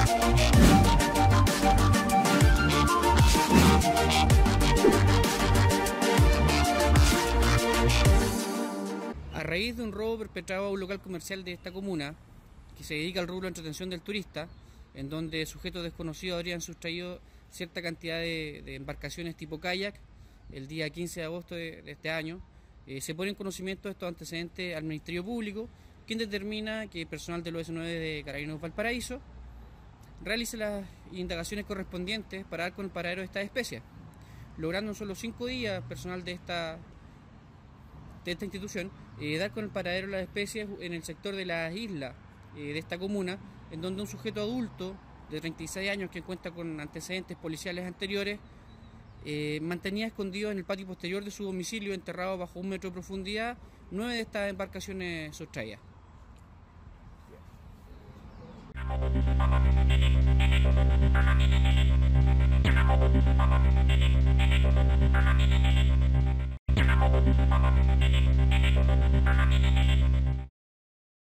A raíz de un robo perpetrado a un local comercial de esta comuna, que se dedica al rubro de entretención del turista, en donde sujetos desconocidos habrían sustraído cierta cantidad de embarcaciones tipo kayak, el día 15 de agosto de este año, se pone en conocimiento de estos antecedentes al Ministerio Público, quien determina que el personal del OS9 de Carabineros Valparaíso realice las indagaciones correspondientes para dar con el paradero de estas especies, logrando en solo 5 días personal de esta institución dar con el paradero de las especies en el sector de las islas de esta comuna, en donde un sujeto adulto de 36 años que cuenta con antecedentes policiales anteriores mantenía escondido en el patio posterior de su domicilio, enterrado bajo 1 metro de profundidad, 9 de estas embarcaciones sustraídas.